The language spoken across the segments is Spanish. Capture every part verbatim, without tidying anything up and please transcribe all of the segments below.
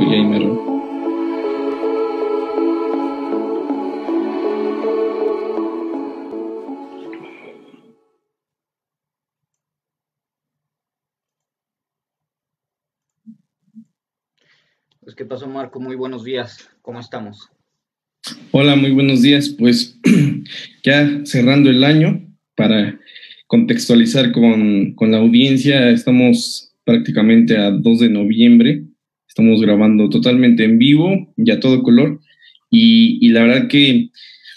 gamer. Pues, ¿qué pasó, Marco? Muy buenos días. ¿Cómo estamos? Hola, muy buenos días. Pues ya cerrando el año, para contextualizar con, con la audiencia, estamos prácticamente a dos de noviembre. Estamos grabando totalmente en vivo y a todo color. Y, y la verdad que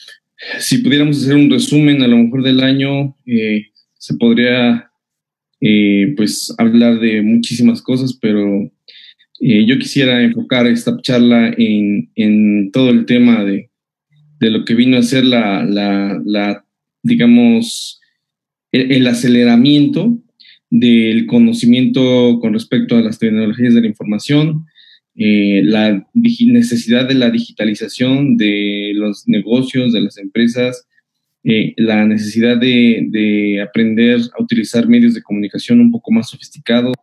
si pudiéramos hacer un resumen a lo mejor del año, eh, se podría eh, pues hablar de muchísimas cosas, pero eh, yo quisiera enfocar esta charla en, en todo el tema de, de lo que vino a ser la, la, la digamos, el, el aceleramiento del conocimiento con respecto a las tecnologías de la información, eh, la necesidad de la digitalización de los negocios, de las empresas, eh, la necesidad de, de aprender a utilizar medios de comunicación un poco más sofisticados.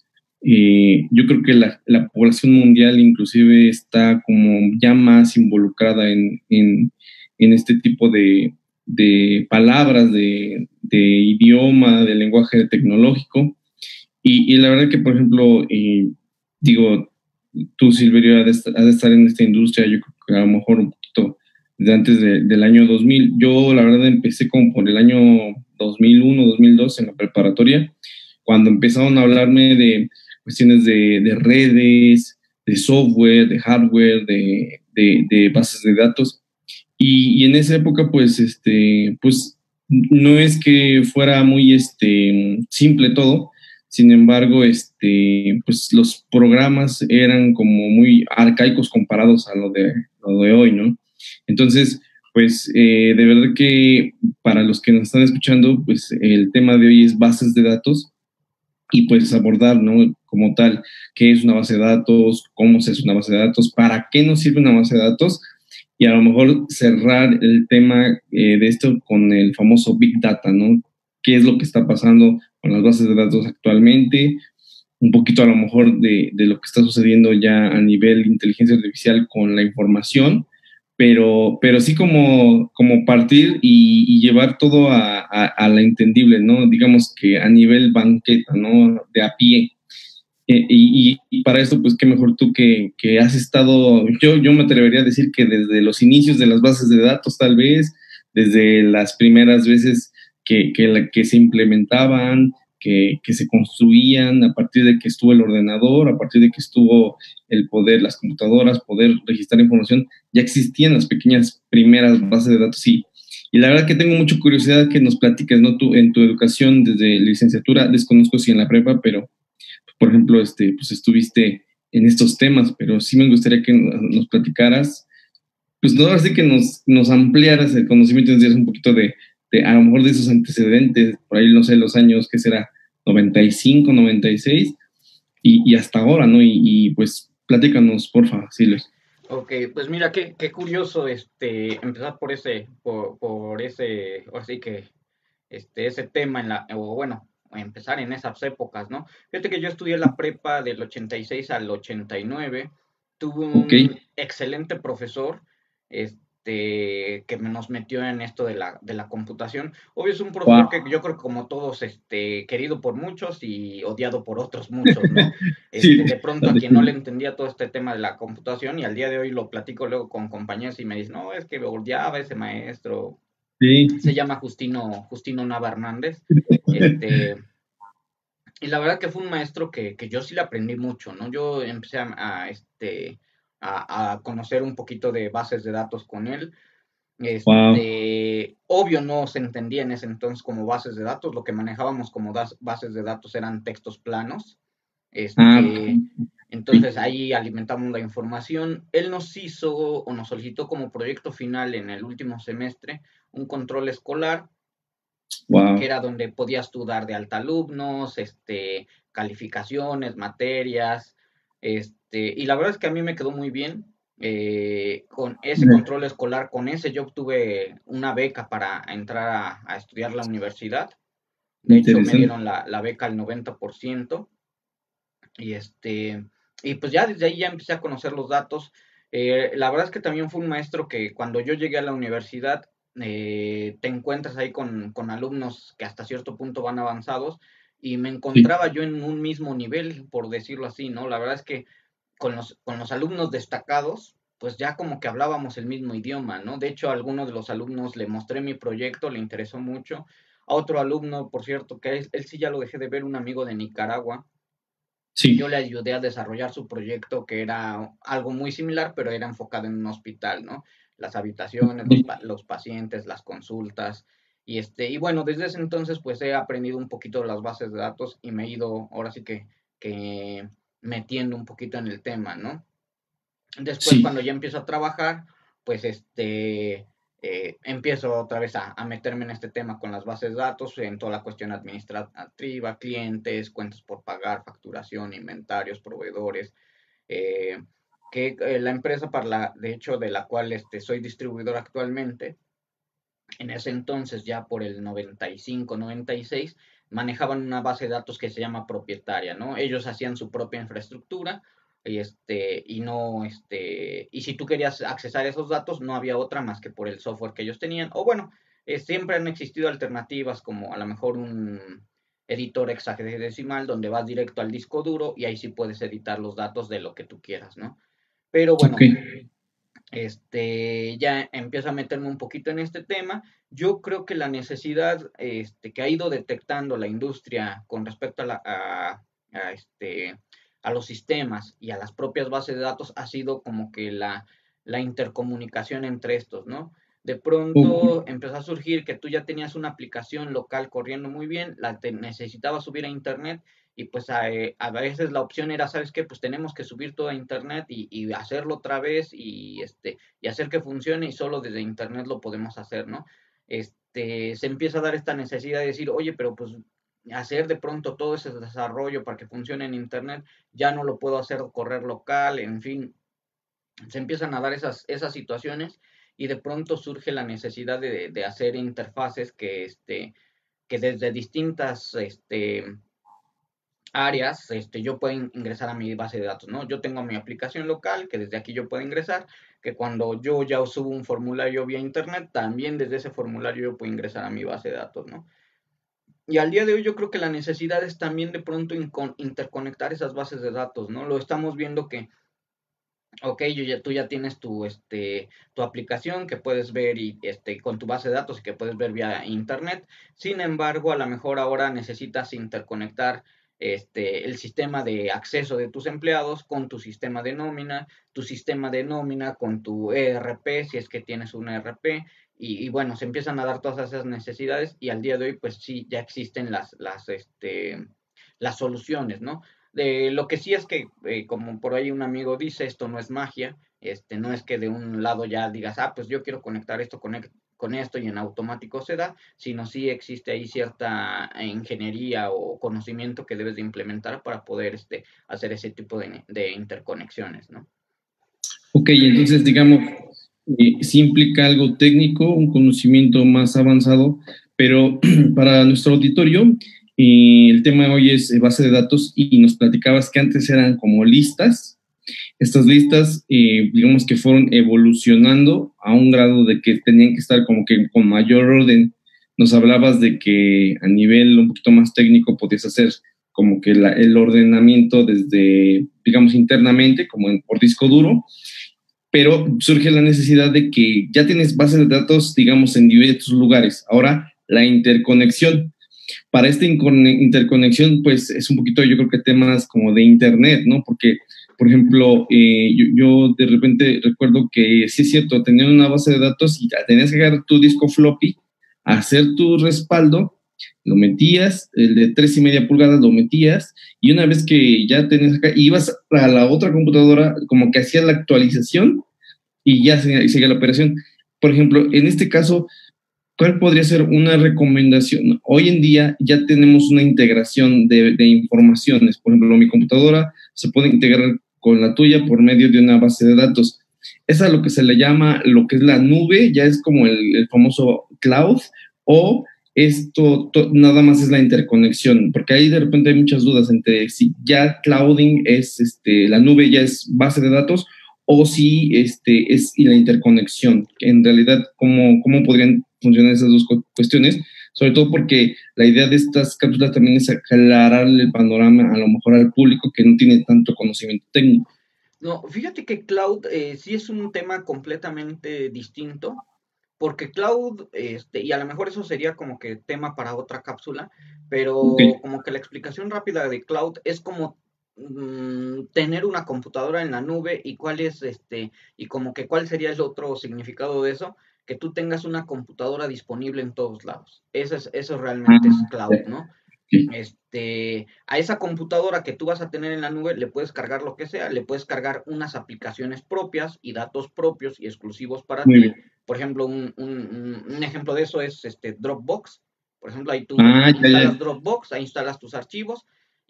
Eh, yo creo que la, la población mundial inclusive está como ya más involucrada en, en, en este tipo de, de palabras, de, de idioma, de lenguaje tecnológico. Y, y la verdad que, por ejemplo, eh, digo, tú, Silverio, has de, estar, has de estar en esta industria, yo creo que a lo mejor un poquito desde antes de, del año dos mil. Yo, la verdad, empecé como por el año dos mil uno, dos mil dos en la preparatoria, cuando empezaron a hablarme de cuestiones de, de redes, de software, de hardware, de, de, de bases de datos. Y, y, en esa época, pues, este, pues, no es que fuera muy este, simple todo. Sin embargo, este, pues los programas eran como muy arcaicos comparados a lo de, lo de hoy, ¿no? Entonces, pues eh, de verdad que para los que nos están escuchando, pues el tema de hoy es bases de datos y pues abordar, ¿no? Como tal, qué es una base de datos, cómo se hace una base de datos, para qué nos sirve una base de datos y a lo mejor cerrar el tema eh, de esto con el famoso Big Data, ¿no? ¿Qué es lo que está pasando con las bases de datos actualmente? Un poquito a lo mejor de, de lo que está sucediendo ya a nivel de inteligencia artificial con la información, pero, pero sí como, como partir y, y llevar todo a, a, a la entendible, ¿no? Digamos que a nivel banqueta, ¿no? De a pie. Eh, y, y, para esto, pues qué mejor tú que, que has estado, yo, yo me atrevería a decir que desde los inicios de las bases de datos, tal vez, desde las primeras veces que, que, la, que se implementaban, que, que se construían, a partir de que estuvo el ordenador, a partir de que estuvo el poder, las computadoras, poder registrar información, ya existían las pequeñas primeras bases de datos, sí. Y la verdad que tengo mucha curiosidad que nos platiques, ¿no? Tú, en tu educación desde licenciatura, desconozco si en la prepa, pero por ejemplo, este, pues estuviste en estos temas, pero sí me gustaría que nos platicaras, pues no, así que nos, nos ampliaras el conocimiento y nos dieras un poquito de, de, a lo mejor de esos antecedentes, por ahí no sé, los años que será noventa y cinco, noventa y seis y, y hasta ahora, ¿no? Y, y pues platícanos, porfa, Silvio. Ok, pues mira, qué, qué curioso este, empezar por ese, por, por ese, o así que, este, ese tema en la, o bueno, empezar en esas épocas, ¿no? Fíjate que yo estudié la prepa del ochenta y seis al ochenta y nueve, tuve Ok. un excelente profesor, este, que nos metió en esto de la, de la computación. Obvio es un profesor Wow. que yo creo que como todos, este, querido por muchos y odiado por otros muchos, ¿no? Sí, Este, de pronto a quien no le entendía todo este tema de la computación y al día de hoy lo platico luego con compañeros y me dicen, no, es que odiaba ese maestro, se sí. llama Justino, Justino Nava Hernández. Este, y la verdad que fue un maestro que, que yo sí le aprendí mucho, ¿no? Yo empecé a, a, este, a, a conocer un poquito de bases de datos con él. Wow. Este, obvio no se entendía en ese entonces como bases de datos, lo que manejábamos como das, bases de datos eran textos planos. Ah, Este, entonces sí. ahí alimentamos la información. Él nos hizo o nos solicitó como proyecto final en el último semestre un control escolar, que Wow. era donde podías tú dar de alta alumnos, este, calificaciones, materias, este, y la verdad es que a mí me quedó muy bien. Eh, con ese control escolar, con ese yo obtuve una beca para entrar a, a estudiar la universidad. De hecho, me Interesante. dieron la, la beca al noventa por ciento. Y este, y pues ya desde ahí ya empecé a conocer los datos. Eh, la verdad es que también fue un maestro que cuando yo llegué a la universidad, eh, te encuentras ahí con, con alumnos que hasta cierto punto van avanzados y me Sí, encontraba yo en un mismo nivel, por decirlo así, ¿no? La verdad es que con los, con los alumnos destacados, pues ya como que hablábamos el mismo idioma, ¿no? De hecho, a algunos de los alumnos le mostré mi proyecto, le interesó mucho. A otro alumno, por cierto, que él, él sí ya lo dejé de ver, un amigo de Nicaragua, sí, yo le ayudé a desarrollar su proyecto que era algo muy similar, pero era enfocado en un hospital, ¿no? Las habitaciones, los, sí, pa los pacientes, las consultas. Y, este, y bueno, desde ese entonces pues he aprendido un poquito de las bases de datos y me he ido ahora sí que, que metiendo un poquito en el tema, ¿no? Después, sí. cuando ya empiezo a trabajar, pues este, eh, empiezo otra vez a, a, meterme en este tema con las bases de datos, en toda la cuestión administrativa, clientes, cuentas por pagar, facturación, inventarios, proveedores, eh, que eh, la empresa para la, de hecho, de la cual este, soy distribuidor actualmente, en ese entonces, ya por el noventa y cinco, noventa y seis, manejaban una base de datos que se llama propietaria, ¿no? Ellos hacían su propia infraestructura y este y no este y si tú querías accesar esos datos no había otra más que por el software que ellos tenían. O bueno, eh, siempre han existido alternativas como a lo mejor un editor hexadecimal donde vas directo al disco duro y ahí sí puedes editar los datos de lo que tú quieras, ¿no? Pero Ok, bueno, este, ya empiezo a meterme un poquito en este tema. Yo creo que la necesidad este, que ha ido detectando la industria con respecto a, la, a, a, este, a los sistemas y a las propias bases de datos ha sido como que la, la intercomunicación entre estos, ¿no? De ok, pronto empezó a surgir que tú ya tenías una aplicación local corriendo muy bien, la te necesitabas subir a internet y pues a, eh, a, veces la opción era, ¿sabes qué? Pues tenemos que subir todo a internet y, y, hacerlo otra vez y, este, y hacer que funcione y solo desde internet lo podemos hacer, ¿no? Este, se empieza a dar esta necesidad de decir, oye, pero pues hacer de pronto todo ese desarrollo para que funcione en internet, ya no lo puedo hacer correr local, en fin, se empiezan a dar esas, esas situaciones y de pronto surge la necesidad de, de hacer interfaces que, este, que desde distintas este, áreas, este, yo puedo ingresar a mi base de datos, ¿no? Yo tengo mi aplicación local, que desde aquí yo puedo ingresar, que cuando yo ya subo un formulario vía internet, también desde ese formulario yo puedo ingresar a mi base de datos, ¿no? Y al día de hoy yo creo que la necesidad es también de pronto interconectar esas bases de datos, ¿no? Lo estamos viendo que, ok, yo ya, tú ya tienes tu, este, tu aplicación que puedes ver y, este, con tu base de datos y que puedes ver vía internet. Sin embargo, a lo mejor ahora necesitas interconectar este, el sistema de acceso de tus empleados con tu sistema de nómina, tu sistema de nómina con tu E R P, si es que tienes un E R P. Y, y bueno, se empiezan a dar todas esas necesidades y al día de hoy, pues sí, ya existen las, las, este, las soluciones, ¿no? De, lo que sí es que, eh, como por ahí un amigo dice, esto no es magia, este, no es que de un lado ya digas, ah, pues yo quiero conectar esto con, con esto y en automático se da, sino sí existe ahí cierta ingeniería o conocimiento que debes de implementar para poder este, hacer ese tipo de, de interconexiones, ¿no? ok, entonces digamos, eh, sí implica algo técnico, un conocimiento más avanzado, pero para nuestro auditorio, eh, el tema de hoy es eh, base de datos y nos platicabas que antes eran como listas. Estas listas, eh, digamos que fueron evolucionando a un grado de que tenían que estar como que con mayor orden. Nos hablabas de que a nivel un poquito más técnico podías hacer como que la, el ordenamiento desde, digamos, internamente, como en, por disco duro, pero surge la necesidad de que ya tienes bases de datos, digamos, en diversos lugares. Ahora, la interconexión. Para esta interconexión, pues es un poquito, yo creo que temas como de Internet, ¿no? Porque, por ejemplo, eh, yo, yo, de repente recuerdo que sí es cierto, tenían una base de datos y tenías que agarrar tu disco floppy, hacer tu respaldo, lo metías, el de tres y media pulgadas lo metías, y una vez que ya tenías acá, ibas a la otra computadora, como que hacías la actualización y ya seguía la operación. Por ejemplo, en este caso, ¿cuál podría ser una recomendación? Hoy en día ya tenemos una integración de, de informaciones. Por ejemplo, mi computadora se puede integrar con la tuya por medio de una base de datos. Es a lo que se le llama lo que es la nube, ya es como el, el famoso cloud, o esto to, nada más es la interconexión, porque ahí de repente hay muchas dudas entre si ya clouding es, este, la nube ya es base de datos o si este, es y la interconexión. En realidad, ¿cómo, cómo podrían funcionar esas dos cuestiones? Sobre todo porque la idea de estas cápsulas también es aclararle el panorama a lo mejor al público que no tiene tanto conocimiento técnico. No, fíjate que cloud eh, sí es un tema completamente distinto, porque cloud, este, y a lo mejor eso sería como que tema para otra cápsula, pero Okay. como que la explicación rápida de cloud es como mmm, tener una computadora en la nube y cuál es este, y como que cuál sería el otro significado de eso, que tú tengas una computadora disponible en todos lados. Eso es, eso realmente es Ah, cloud, ya. ¿no? Okay. Este, a esa computadora que tú vas a tener en la nube le puedes cargar lo que sea, le puedes cargar unas aplicaciones propias y datos propios y exclusivos para Muy ti. bien. Por ejemplo, un, un, un ejemplo de eso es este Dropbox. Por ejemplo, ahí tú Ah, ya, instalas ya. Dropbox, ahí instalas tus archivos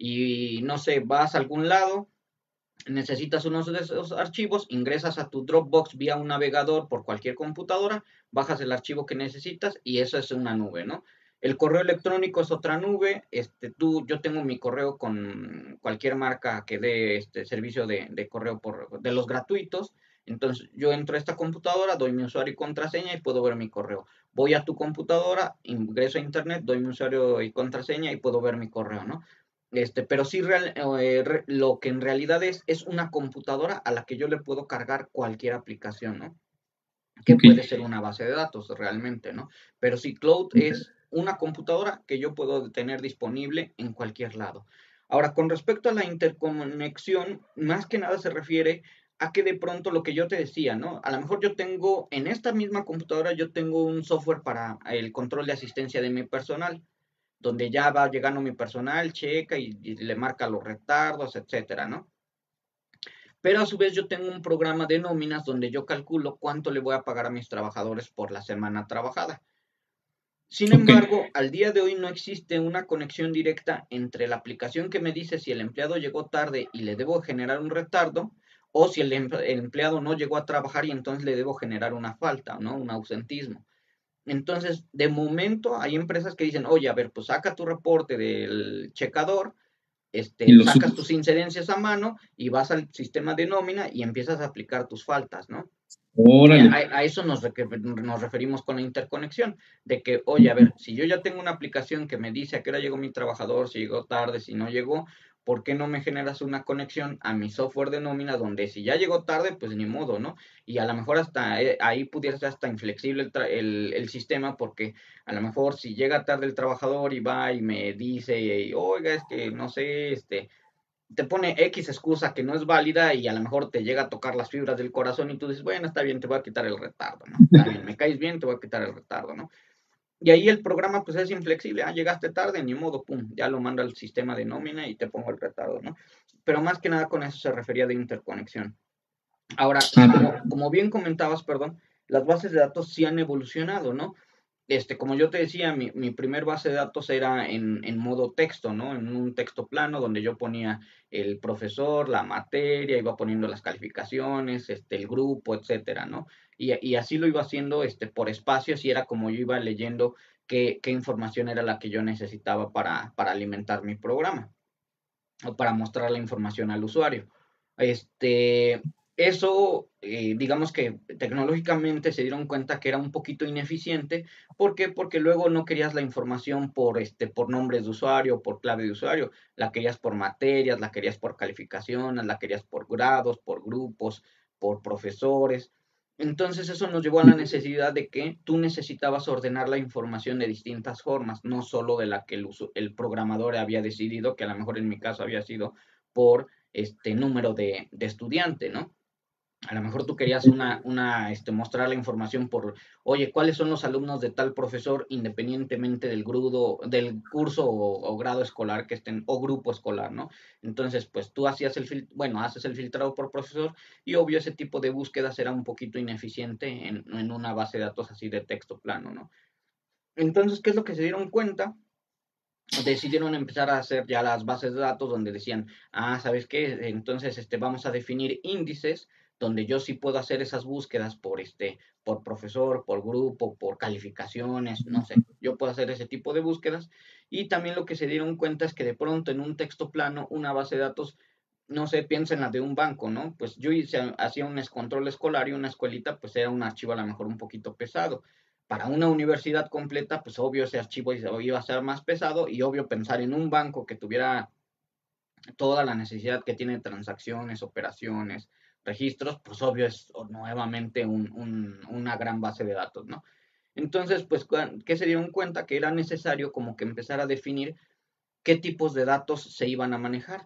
y no sé, vas a algún lado, necesitas unos de esos archivos, ingresas a tu Dropbox vía un navegador por cualquier computadora, bajas el archivo que necesitas y eso es una nube, ¿no? El correo electrónico es otra nube. Este, tú, yo tengo mi correo con cualquier marca que dé este servicio de, de correo por, de los gratuitos. Entonces yo entro a esta computadora, doy mi usuario y contraseña y puedo ver mi correo. Voy a tu computadora, ingreso a internet, doy mi usuario y contraseña y puedo ver mi correo, ¿no? Este, pero sí, real, eh, re, lo que en realidad es, es una computadora a la que yo le puedo cargar cualquier aplicación, ¿no? Que puede Okay. ser una base de datos realmente, ¿no? Pero sí, cloud es una computadora que yo puedo tener disponible en cualquier lado. Ahora, con respecto a la interconexión, más que nada se refiere a que de pronto lo que yo te decía, ¿no? A lo mejor yo tengo, en esta misma computadora, yo tengo un software para el control de asistencia de mi personal donde ya va llegando mi personal, checa y, y le marca los retardos, etcétera, ¿no? Pero a su vez yo tengo un programa de nóminas donde yo calculo cuánto le voy a pagar a mis trabajadores por la semana trabajada. Sin Okay. embargo, al día de hoy no existe una conexión directa entre la aplicación que me dice si el empleado llegó tarde y le debo generar un retardo, o si el, el empleado no llegó a trabajar y entonces le debo generar una falta, ¿no? Un ausentismo. Entonces, de momento hay empresas que dicen, oye, a ver, pues saca tu reporte del checador, Y este, lo sacas subes. tus incidencias a mano y vas al sistema de nómina y empiezas a aplicar tus faltas, ¿no? Órale. A, a eso nos, nos, referimos con la interconexión, de que, oye, a ver, si yo ya tengo una aplicación que me dice a qué hora llegó mi trabajador, si llegó tarde, si no llegó, ¿por qué no me generas una conexión a mi software de nómina donde si ya llegó tarde, pues ni modo, ¿no? Y a lo mejor hasta eh, ahí pudiera ser hasta inflexible el, el, el, sistema, porque a lo mejor si llega tarde el trabajador y va y me dice, oiga, es que no sé, este te pone X excusa que no es válida y a lo mejor te llega a tocar las fibras del corazón y tú dices, bueno, está bien, te voy a quitar el retardo, ¿no? Está bien, me caes bien, te voy a quitar el retardo, ¿no? Y ahí el programa pues es inflexible, ah, llegaste tarde, ni modo, pum, ya lo manda al sistema de nómina y te pongo el retardo, ¿no? Pero más que nada con eso se refería de interconexión. Ahora, Ah, como, como bien comentabas, perdón, las bases de datos sí han evolucionado, ¿no? Este, como yo te decía, mi, mi primer base de datos era en, en modo texto, ¿no? En un texto plano donde yo ponía el profesor, la materia, iba poniendo las calificaciones, este, el grupo, etcétera, ¿no? Y, y así lo iba haciendo, este, por espacios y era como yo iba leyendo qué, qué información era la que yo necesitaba para, para alimentar mi programa o para mostrar la información al usuario. Este, eso, eh, digamos que tecnológicamente se dieron cuenta que era un poquito ineficiente. ¿Por qué? Porque luego no querías la información por, este, por nombres de usuario, por clave de usuario, la querías por materias, la querías por calificaciones, la querías por grados, por grupos, por profesores. Entonces eso nos llevó a la necesidad de que tú necesitabas ordenar la información de distintas formas, no solo de la que el, uso, el programador había decidido, que a lo mejor en mi caso había sido por este número de, de estudiante, ¿no? A lo mejor tú querías una, una, este, mostrar la información por, oye, ¿cuáles son los alumnos de tal profesor independientemente del grudo, del curso o, o grado escolar que estén, o grupo escolar, ¿no? Entonces, pues tú hacías el, fil bueno, haces el filtrado por profesor y obvio ese tipo de búsqueda será un poquito ineficiente en, en una base de datos así de texto plano, ¿no? Entonces, ¿qué es lo que se dieron cuenta? Decidieron empezar a hacer ya las bases de datos donde decían, ah, ¿sabes qué? Entonces este, vamos a definir índices donde yo sí puedo hacer esas búsquedas por, este, por profesor, por grupo, por calificaciones, no sé, yo puedo hacer ese tipo de búsquedas. Y también lo que se dieron cuenta es que de pronto en un texto plano, una base de datos, no sé, piensa en la de un banco, ¿no? Pues yo hice, hacía un control escolar y una escuelita, pues era un archivo a lo mejor un poquito pesado. Para una universidad completa, pues obvio ese archivo iba a ser más pesado y obvio pensar en un banco que tuviera toda la necesidad que tiene transacciones, operaciones, registros, pues obvio es nuevamente un, un, una gran base de datos, ¿no? Entonces, pues, ¿qué se dieron cuenta? Que era necesario como que empezar a definir qué tipos de datos se iban a manejar.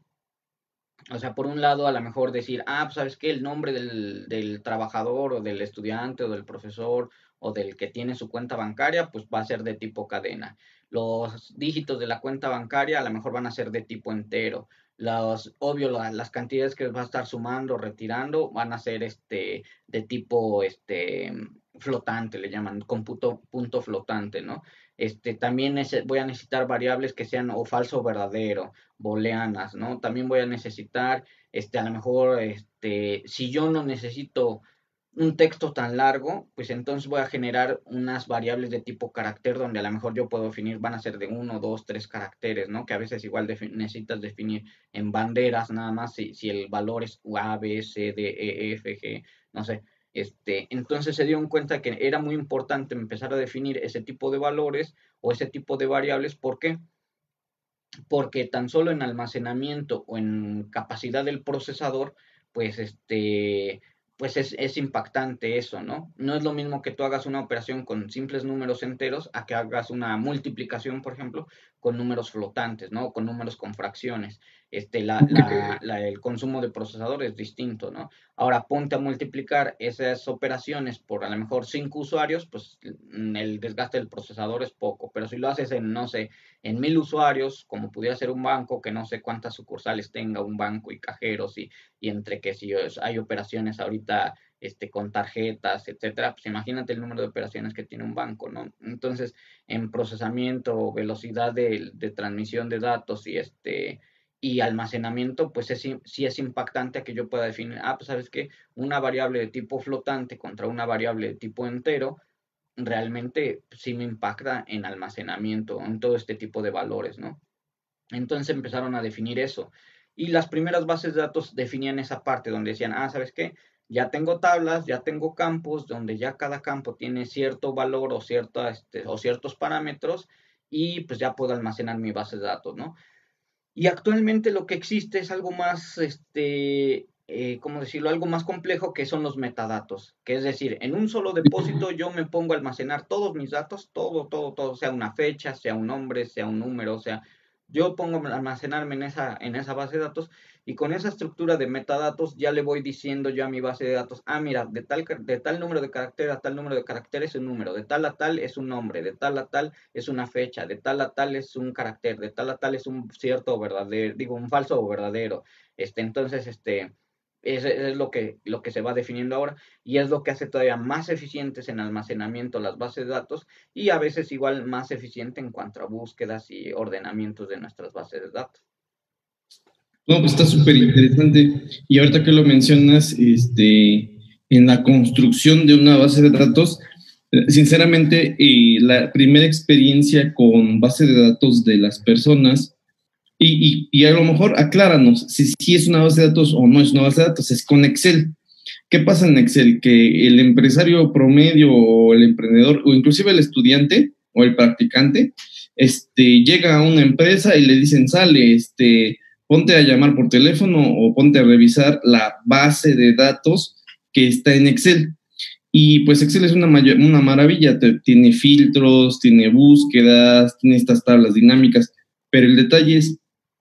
O sea, por un lado, a lo mejor decir, ah, pues, ¿sabes qué? El nombre del, del trabajador o del estudiante o del profesor o del que tiene su cuenta bancaria, pues va a ser de tipo cadena. Los dígitos de la cuenta bancaria a lo mejor van a ser de tipo entero. Los, obvio, la, las cantidades que va a estar sumando, retirando, van a ser este, de tipo este, flotante, le llaman, cómputo punto flotante, ¿no? Este, también ese, voy a necesitar variables que sean o falso o verdadero, booleanas, ¿no? También voy a necesitar, este, a lo mejor, este, si yo no necesito un texto tan largo, pues entonces voy a generar unas variables de tipo carácter donde a lo mejor yo puedo definir, van a ser de uno, dos, tres caracteres, ¿no? Que a veces igual defi- necesitas definir en banderas nada más si, si el valor es A, B, C, D, E, F, G, no sé. Este, entonces se dieron cuenta que era muy importante empezar a definir ese tipo de valores o ese tipo de variables. ¿Por qué? Porque tan solo en almacenamiento o en capacidad del procesador, pues este, pues es, es impactante eso, ¿no? No es lo mismo que tú hagas una operación con simples números enteros a que hagas una multiplicación, por ejemplo, con números flotantes, ¿no? Con números con fracciones. Este, la, la, la, el consumo de procesador es distinto, ¿no? Ahora ponte a multiplicar esas operaciones por a lo mejor cinco usuarios, pues el desgaste del procesador es poco, pero si lo haces en, no sé, en mil usuarios, como pudiera ser un banco que no sé cuántas sucursales tenga un banco y cajeros y, y entre que si hay operaciones ahorita este, con tarjetas, etcétera, pues imagínate el número de operaciones que tiene un banco, ¿no? Entonces, en procesamiento, velocidad de, de transmisión de datos y este y almacenamiento, pues es, sí es impactante a que yo pueda definir, ah, pues sabes que una variable de tipo flotante contra una variable de tipo entero, realmente sí me impacta en almacenamiento, en todo este tipo de valores, ¿no? Entonces empezaron a definir eso. Y las primeras bases de datos definían esa parte donde decían, ah, ¿sabes qué? Ya tengo tablas, ya tengo campos, donde ya cada campo tiene cierto valor o, cierta, este, o ciertos parámetros y pues ya puedo almacenar mi base de datos, ¿no? Y actualmente lo que existe es algo más, este, eh, ¿cómo decirlo? Algo más complejo que son los metadatos. Que es decir, en un solo depósito yo me pongo a almacenar todos mis datos, todo, todo, todo, sea una fecha, sea un nombre, sea un número, sea, yo pongo a almacenarme en esa, en esa base de datos y con esa estructura de metadatos ya le voy diciendo yo a mi base de datos, ah, mira, de tal, de tal número de carácter a tal número de carácter es un número, de tal a tal es un nombre, de tal a tal es una fecha, de tal a tal es un carácter, de tal a tal es un cierto o verdadero, digo, un falso o verdadero. Este, entonces, este, es, es lo, que, lo que se va definiendo ahora y es lo que hace todavía más eficientes en almacenamiento las bases de datos y a veces igual más eficiente en cuanto a búsquedas y ordenamientos de nuestras bases de datos. No, pues está súper interesante. Y ahorita que lo mencionas, este, en la construcción de una base de datos, sinceramente, eh, la primera experiencia con base de datos de las personas, y, y, y a lo mejor acláranos si, si es una base de datos o no es una base de datos, es con Excel. ¿Qué pasa en Excel? Que el empresario promedio o el emprendedor o inclusive el estudiante o el practicante este, llega a una empresa y le dicen, sale, este, ponte a llamar por teléfono o ponte a revisar la base de datos que está en Excel. Y pues Excel es una, mayor, una maravilla, te, tiene filtros, tiene búsquedas, tiene estas tablas dinámicas, pero el detalle es,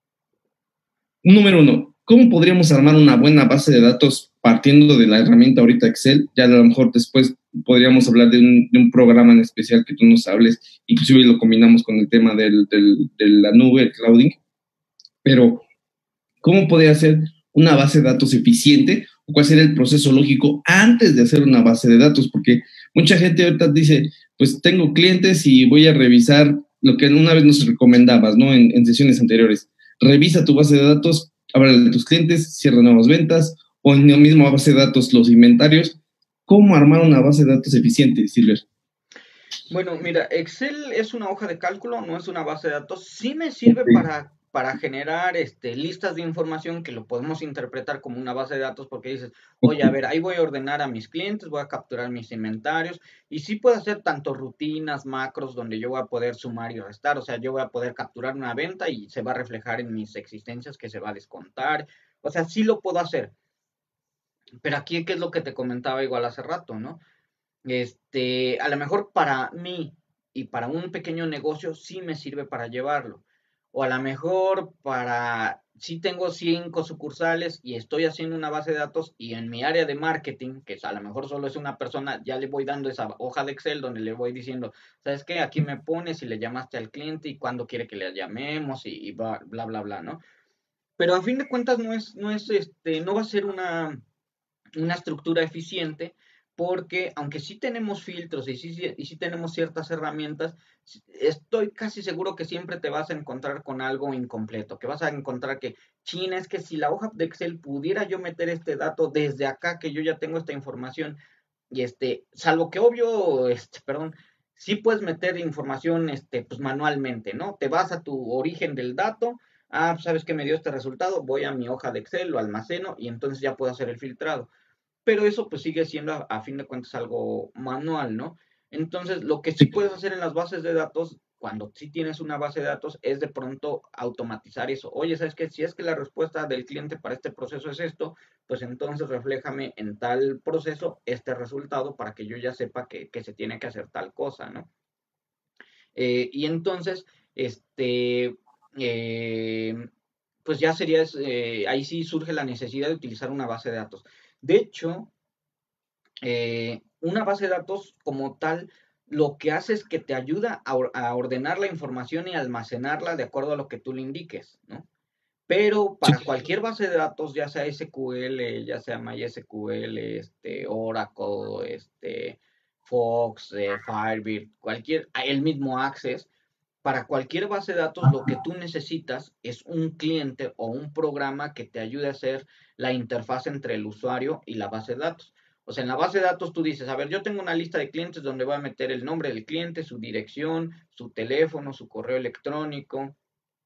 número uno, ¿cómo podríamos armar una buena base de datos partiendo de la herramienta ahorita Excel? Ya a lo mejor después podríamos hablar de un, de un programa en especial que tú nos hables, inclusive lo combinamos con el tema del, del, de la nube, el clouding, pero ¿cómo podría ser una base de datos eficiente? ¿O cuál sería el proceso lógico antes de hacer una base de datos? Porque mucha gente ahorita dice, pues tengo clientes y voy a revisar lo que una vez nos recomendabas, ¿no? En, en sesiones anteriores. Revisa tu base de datos, habla de tus clientes, cierra nuevas ventas o en la misma base de datos los inventarios. ¿Cómo armar una base de datos eficiente, Silver? Bueno, mira, Excel es una hoja de cálculo, no es una base de datos. Sí me sirve Okay. para, para generar este, listas de información que lo podemos interpretar como una base de datos porque dices, oye, a ver, ahí voy a ordenar a mis clientes, voy a capturar mis inventarios y sí puedo hacer tanto rutinas, macros, donde yo voy a poder sumar y restar. O sea, yo voy a poder capturar una venta y se va a reflejar en mis existencias que se va a descontar. O sea, sí lo puedo hacer. Pero aquí, ¿qué es lo que te comentaba igual hace rato, no? Este, a lo mejor para mí y para un pequeño negocio sí me sirve para llevarlo. O a lo mejor para, si tengo cinco sucursales y estoy haciendo una base de datos y en mi área de marketing, que a lo mejor solo es una persona, ya le voy dando esa hoja de Excel donde le voy diciendo, ¿sabes qué? Aquí me pones y le llamaste al cliente y cuándo quiere que le llamemos y, y bla, bla, bla, bla, ¿no? Pero a fin de cuentas no es, no es, este, no va a ser una, una estructura eficiente porque aunque sí tenemos filtros y sí, sí, y sí tenemos ciertas herramientas, estoy casi seguro que siempre te vas a encontrar con algo incompleto, que vas a encontrar que, China, es que si la hoja de Excel pudiera yo meter este dato desde acá, que yo ya tengo esta información, y este, salvo que obvio, este, perdón, sí puedes meter información, este, pues manualmente, ¿no? Te vas a tu origen del dato, ah, pues, sabes que me dio este resultado, voy a mi hoja de Excel, lo almaceno y entonces ya puedo hacer el filtrado, pero eso pues sigue siendo a, a, fin de cuentas algo manual, ¿no? Entonces, lo que sí puedes hacer en las bases de datos, cuando sí tienes una base de datos, es de pronto automatizar eso. Oye, ¿sabes qué? Si es que la respuesta del cliente para este proceso es esto, pues entonces refléjame en tal proceso este resultado para que yo ya sepa que, que se tiene que hacer tal cosa, ¿no? Eh, y entonces, este, eh, pues ya sería, eh, ahí sí surge la necesidad de utilizar una base de datos. De hecho, eh, una base de datos como tal, lo que hace es que te ayuda a, a, ordenar la información y almacenarla de acuerdo a lo que tú le indiques, ¿no? Pero Sí. para cualquier base de datos, ya sea S Q L, ya sea MySQL, este, Oracle, este, Fox, eh, Firebird, cualquier, el mismo Access, para cualquier base de datos lo que tú necesitas es un cliente o un programa que te ayude a hacer la interfaz entre el usuario y la base de datos. O sea, en la base de datos tú dices, a ver, yo tengo una lista de clientes donde voy a meter el nombre del cliente, su dirección, su teléfono, su correo electrónico,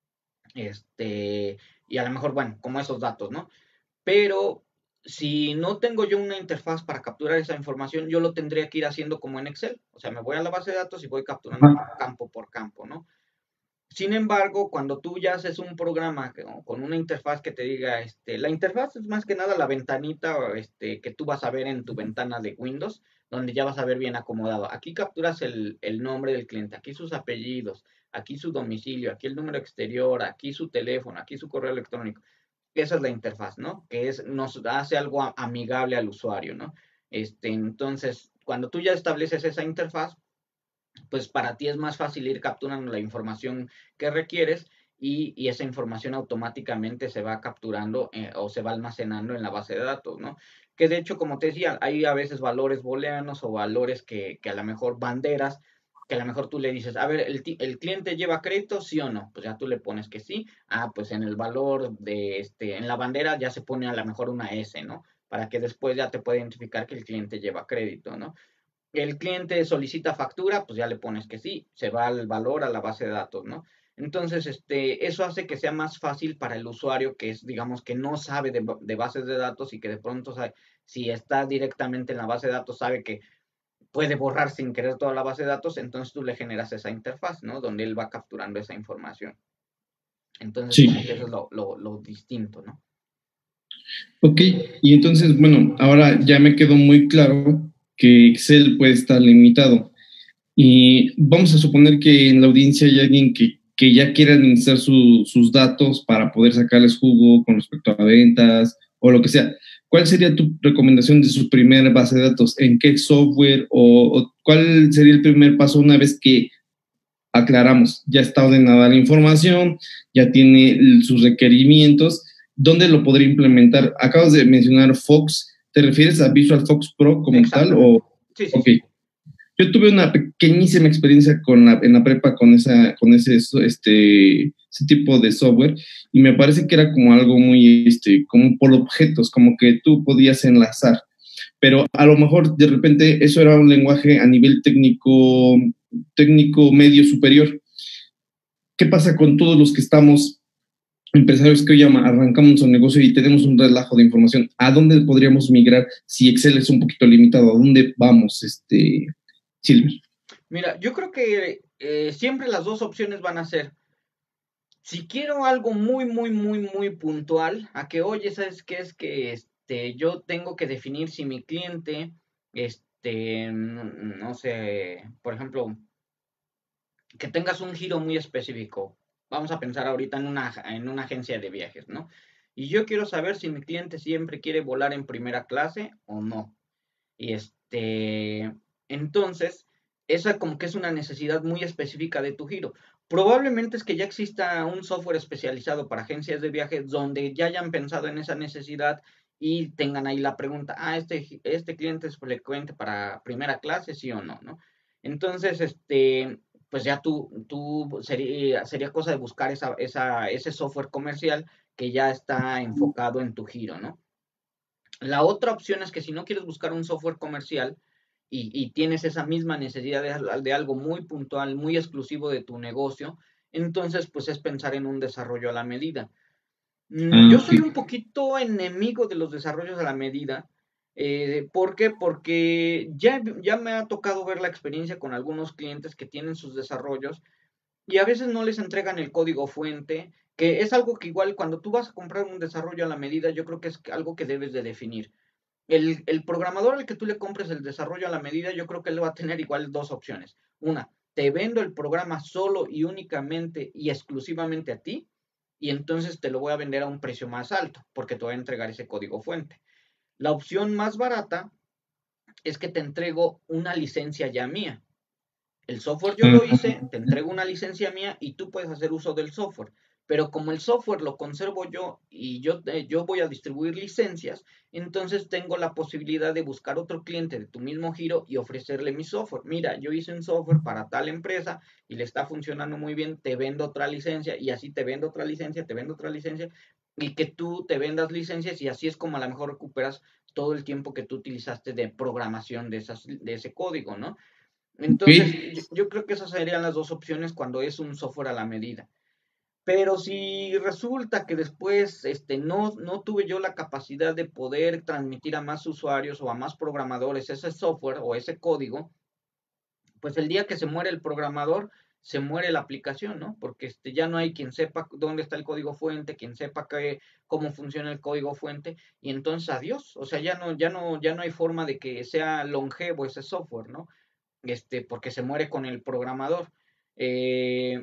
este, y a lo mejor, bueno, como esos datos, ¿no? Pero si no tengo yo una interfaz para capturar esa información, yo lo tendría que ir haciendo como en Excel. O sea, me voy a la base de datos y voy capturando campo por campo, ¿no? Sin embargo, cuando tú ya haces un programa con una interfaz que te diga, este, la interfaz es más que nada la ventanita este, que tú vas a ver en tu ventana de Windows, donde ya vas a ver bien acomodado. Aquí capturas el, el nombre del cliente, aquí sus apellidos, aquí su domicilio, aquí el número exterior, aquí su teléfono, aquí su correo electrónico. Esa es la interfaz, ¿no? Que es, nos hace algo amigable al usuario, ¿no? Este, entonces, cuando tú ya estableces esa interfaz, pues para ti es más fácil ir capturando la información que requieres y, y esa información automáticamente se va capturando eh, o se va almacenando en la base de datos, ¿no? Que de hecho, como te decía, hay a veces valores booleanos o valores que, que a lo mejor banderas, que a lo mejor tú le dices, a ver, ¿el, el cliente lleva crédito, sí o no? Pues ya tú le pones que sí. Ah, pues en el valor de, este, en la bandera ya se pone a lo mejor una S, ¿no? Para que después ya te pueda identificar que el cliente lleva crédito, ¿no? El cliente solicita factura, pues ya le pones que sí, se va el valor a la base de datos, ¿no? Entonces, este, eso hace que sea más fácil para el usuario que es, digamos, que no sabe de, de bases de datos y que de pronto sabe, si está directamente en la base de datos, sabe que puede borrar sin querer toda la base de datos, entonces tú le generas esa interfaz, ¿no? Donde él va capturando esa información. Entonces, Sí. como que eso es lo, lo, lo distinto, ¿no? Ok, y entonces, bueno, ahora ya me quedó muy claro que Excel puede estar limitado. Y vamos a suponer que en la audiencia hay alguien que, que ya quiere administrar su, sus datos para poder sacarles jugo con respecto a ventas o lo que sea. ¿Cuál sería tu recomendación de su primera base de datos? ¿En qué software? O, o cuál sería el primer paso una vez que aclaramos, ya está ordenada la información, ya tiene sus requerimientos? ¿Dónde lo podría implementar? Acabas de mencionar Fox. ¿Te refieres a Visual Fox Pro como tal? O, Sí, sí, ok. sí. Yo tuve una pequeñísima experiencia con la, en la prepa con, esa, con ese, este, ese tipo de software y me parece que era como algo muy, este, como por objetos, como que tú podías enlazar, pero a lo mejor de repente eso era un lenguaje a nivel técnico, técnico medio superior. ¿Qué pasa con todos los que estamos empresarios que hoy arrancamos un negocio y tenemos un relajo de información? ¿A dónde podríamos migrar si Excel es un poquito limitado? ¿A dónde vamos, este, Silvia? Mira, yo creo que eh, siempre las dos opciones van a ser, si quiero algo muy, muy, muy, muy puntual, a que, oye, ¿sabes qué? Es que este, yo tengo que definir si mi cliente, este, no sé, por ejemplo, que tengas un giro muy específico. Vamos a pensar ahorita en una, en una agencia de viajes, ¿no? Y yo quiero saber si mi cliente siempre quiere volar en primera clase o no. Y este, entonces, esa como que es una necesidad muy específica de tu giro. Probablemente es que ya exista un software especializado para agencias de viajes donde ya hayan pensado en esa necesidad y tengan ahí la pregunta, ah, este, este cliente es frecuente para primera clase, sí o no, ¿no? Entonces, este, pues ya tú, tú sería, sería cosa de buscar esa, esa, ese software comercial que ya está enfocado en tu giro, ¿no? La otra opción es que si no quieres buscar un software comercial y, y tienes esa misma necesidad de, de, algo muy puntual, muy exclusivo de tu negocio, entonces pues es pensar en un desarrollo a la medida. Mm, Ah, yo ok. soy un poquito enemigo de los desarrollos a la medida. Eh, ¿Por qué? Porque ya, ya me ha tocado ver la experiencia con algunos clientes que tienen sus desarrollos y a veces no les entregan el código fuente, que es algo que igual cuando tú vas a comprar un desarrollo a la medida, yo creo que es algo que debes de definir. El, el programador al que tú le compres el desarrollo a la medida, yo creo que él va a tener igual dos opciones. Una, te vendo el programa solo y únicamente y exclusivamente a ti, y entonces te lo voy a vender a un precio más alto, porque te voy a entregar ese código fuente. La opción más barata es que te entrego una licencia ya mía. El software yo lo Ah, hice, te entrego una licencia mía y tú puedes hacer uso del software. Pero como el software lo conservo yo y yo, eh, yo voy a distribuir licencias, entonces tengo la posibilidad de buscar otro cliente de tu mismo giro y ofrecerle mi software. Mira, yo hice un software para tal empresa y le está funcionando muy bien, te vendo otra licencia y así te vendo otra licencia, te vendo otra licencia y que tú te vendas licencias y así es como a lo mejor recuperas todo el tiempo que tú utilizaste de programación de, esas, de ese código, ¿no? ok. Entonces, yo, yo, creo que esas serían las dos opciones cuando es un software a la medida. Pero si resulta que después este, no, no tuve yo la capacidad de poder transmitir a más usuarios o a más programadores ese software o ese código, pues el día que se muere el programador, se muere la aplicación, ¿no? Porque este, ya no hay quien sepa dónde está el código fuente, quien sepa que, cómo funciona el código fuente, y entonces adiós. O sea, ya no, ya no, ya no hay forma de que sea longevo ese software, ¿no? Este, porque se muere con el programador. Eh,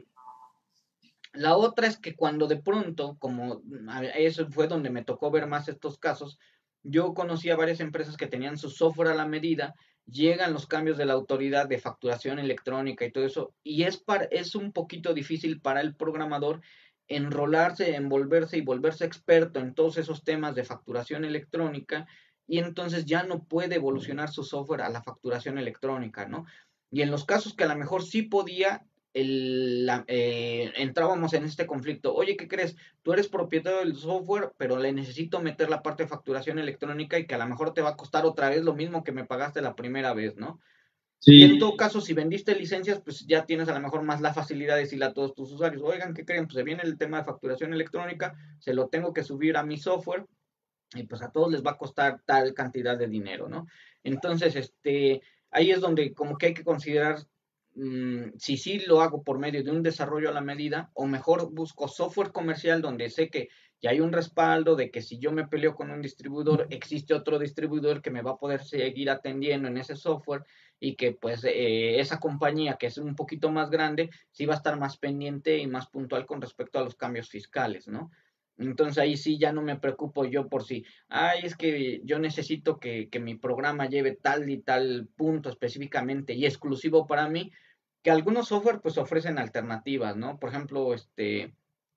la otra es que cuando de pronto, como eso fue donde me tocó ver más estos casos, yo conocí a varias empresas que tenían su software a la medida, llegan los cambios de la autoridad de facturación electrónica y todo eso, y es, para, es un poquito difícil para el programador enrolarse, envolverse y volverse experto en todos esos temas de facturación electrónica, y entonces ya no puede evolucionar su software a la facturación electrónica, ¿no? Y en los casos que a lo mejor sí podía, el, la, eh, entrábamos en este conflicto. Oye, ¿qué crees? Tú eres propietario del software, pero le necesito meter la parte de facturación electrónica y que a lo mejor te va a costar otra vez lo mismo que me pagaste la primera vez, ¿no? Y en todo Sí, caso, si vendiste licencias, pues ya tienes a lo mejor más la facilidad de decirle a todos tus usuarios, oigan, ¿qué creen? Pues se viene el tema de facturación electrónica, se lo tengo que subir a mi software y pues a todos les va a costar tal cantidad de dinero, ¿no? Entonces, este, ahí es donde como que hay que considerar mmm, si sí lo hago por medio de un desarrollo a la medida o mejor busco software comercial donde sé que ya hay un respaldo de que si yo me peleo con un distribuidor, existe otro distribuidor que me va a poder seguir atendiendo en ese software y que pues eh, esa compañía que es un poquito más grande sí va a estar más pendiente y más puntual con respecto a los cambios fiscales, ¿no? Entonces ahí sí ya no me preocupo yo por si, ay, es que yo necesito que, que mi programa lleve tal y tal punto específicamente y exclusivo para mí, que algunos software pues ofrecen alternativas, ¿no? Por ejemplo, este,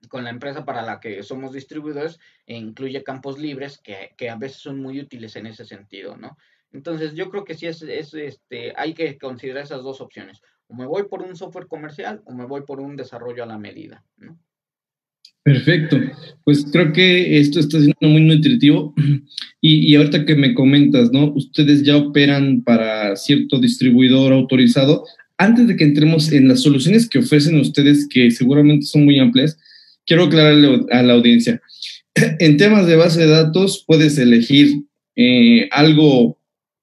con la empresa para la que somos distribuidores e incluye campos libres que, que a veces son muy útiles en ese sentido, ¿no? Entonces yo creo que sí es, es este, hay que considerar esas dos opciones. O me voy por un software comercial o me voy por un desarrollo a la medida, ¿no? Perfecto. Pues creo que esto está siendo muy nutritivo. Y, y ahorita que me comentas, ¿no? Ustedes ya operan para cierto distribuidor autorizado. Antes de que entremos en las soluciones que ofrecen ustedes, que seguramente son muy amplias, quiero aclararle a la audiencia. En temas de base de datos, puedes elegir eh, algo,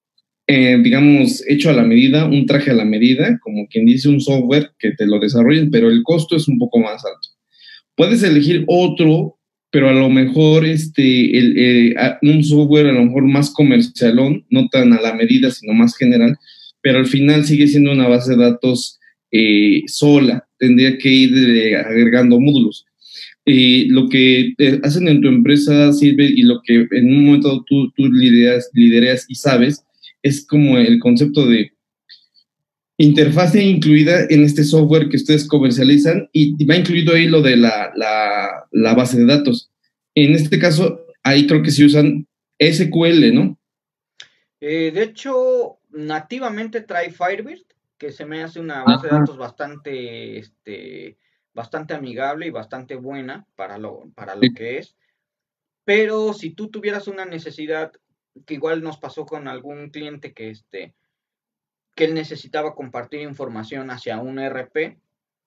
eh, digamos, hecho a la medida, un traje a la medida, como quien dice un software que te lo desarrollen, pero el costo es un poco más alto. Puedes elegir otro, pero a lo mejor este, el, eh, un software a lo mejor más comercialón, no tan a la medida, sino más general, pero al final sigue siendo una base de datos eh, sola, tendría que ir eh, agregando módulos. Eh, lo que eh, hacen en tu empresa sirve y lo que en un momento tú, tú lideras, lideras y sabes es como el concepto de interfase incluida en este software que ustedes comercializan y va incluido ahí lo de la, la, la base de datos. En este caso, ahí creo que sí usan S Q L, ¿no? Eh, de hecho, nativamente trae Firebird, que se me hace una base de Ajá. datos bastante, este, bastante amigable y bastante buena para lo, para lo que es. Pero si tú tuvieras una necesidad, que igual nos pasó con algún cliente que, este, que él necesitaba compartir información hacia un E R P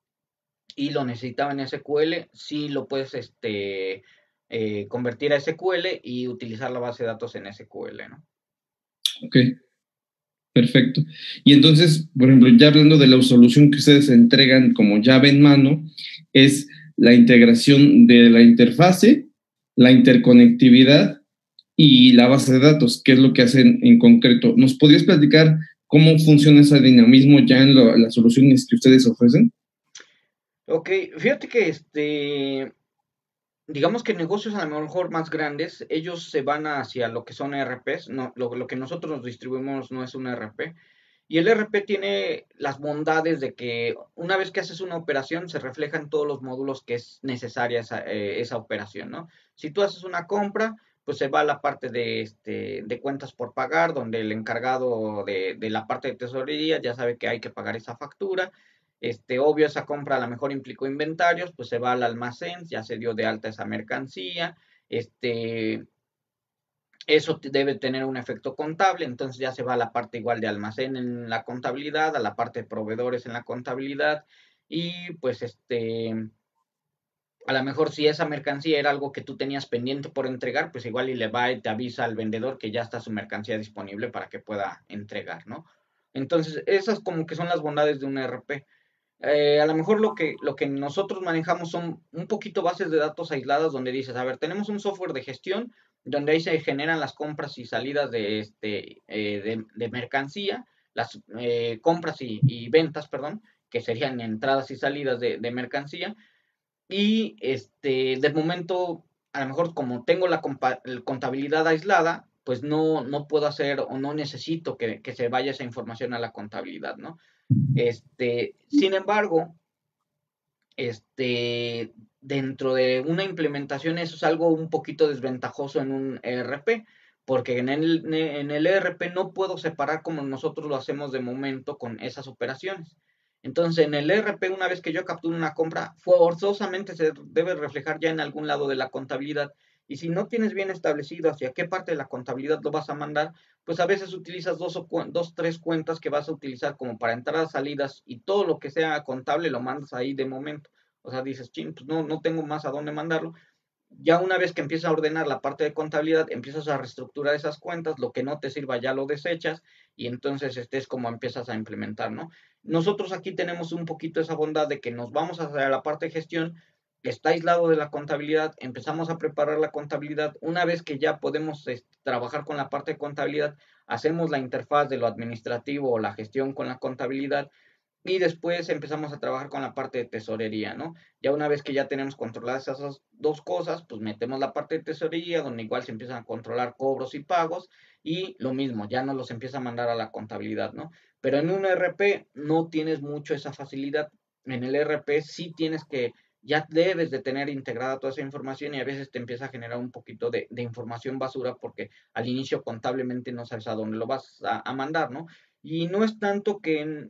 y lo necesitaba en S Q L, sí lo puedes este, eh, convertir a S Q L y utilizar la base de datos en S Q L, ¿no? Ok, perfecto. Y entonces, por ejemplo, ya hablando de la solución que ustedes entregan como llave en mano, es la integración de la interfase, la interconectividad y la base de datos, que es lo que hacen en concreto. ¿Nos podrías platicar cómo funciona ese dinamismo ya en lo, las soluciones que ustedes ofrecen? Ok, fíjate que este, digamos que negocios a lo mejor más grandes, ellos se van hacia lo que son E R Ps, no, lo, lo que nosotros nos distribuimos no es un E R P. Y el E R P tiene las bondades de que una vez que haces una operación se reflejan todos los módulos que es necesaria esa, eh, esa operación, ¿no? Si tú haces una compra, pues se va a la parte de, este, de cuentas por pagar, donde el encargado de, de la parte de tesorería ya sabe que hay que pagar esa factura. Este, obvio, esa compra a lo mejor implicó inventarios, pues se va al almacén, ya se dio de alta esa mercancía, este, eso debe tener un efecto contable, entonces ya se va a la parte igual de almacén en la contabilidad, a la parte de proveedores en la contabilidad, y pues este, a lo mejor si esa mercancía era algo que tú tenías pendiente por entregar, pues igual y le va y te avisa al vendedor que ya está su mercancía disponible para que pueda entregar, ¿no? Entonces, esas como que son las bondades de un E R P. Eh, a lo mejor lo que, lo que nosotros manejamos son un poquito bases de datos aisladas donde dices, a ver, tenemos un software de gestión donde ahí se generan las compras y salidas de, este, eh, de, de mercancía, las eh, compras y, y, ventas, perdón, que serían entradas y salidas de, de mercancía. Y este, de momento, a lo mejor como tengo la contabilidad aislada, pues no, no puedo hacer o no necesito que, que se vaya esa información a la contabilidad, ¿no? Este, sin embargo, este, dentro de una implementación eso es algo un poquito desventajoso en un E R P, porque en el, en el E R P no puedo separar como nosotros lo hacemos de momento con esas operaciones. Entonces, en el E R P, una vez que yo capturo una compra, forzosamente se debe reflejar ya en algún lado de la contabilidad. Y si no tienes bien establecido hacia qué parte de la contabilidad lo vas a mandar, pues a veces utilizas dos o dos, tres cuentas que vas a utilizar como para entradas, salidas y todo lo que sea contable lo mandas ahí de momento. O sea, dices, ching, pues no, no tengo más a dónde mandarlo. Ya una vez que empiezas a ordenar la parte de contabilidad, empiezas a reestructurar esas cuentas, lo que no te sirva ya lo desechas y entonces este es como empiezas a implementar, ¿no? Nosotros aquí tenemos un poquito esa bondad de que nos vamos hacia la parte de gestión, está aislado de la contabilidad, empezamos a preparar la contabilidad, una vez que ya podemos este, trabajar con la parte de contabilidad, hacemos la interfaz de lo administrativo o la gestión con la contabilidad y después empezamos a trabajar con la parte de tesorería, ¿no? Ya una vez que ya tenemos controladas esas dos cosas, pues metemos la parte de tesorería, donde igual se empiezan a controlar cobros y pagos, y lo mismo, ya nos los empieza a mandar a la contabilidad, ¿no? Pero en un E R P no tienes mucho esa facilidad. En el E R P sí tienes que ya debes de tener integrada toda esa información y a veces te empieza a generar un poquito de, de información basura porque al inicio contablemente no sabes a dónde lo vas a, a mandar, ¿no? Y no es tanto que,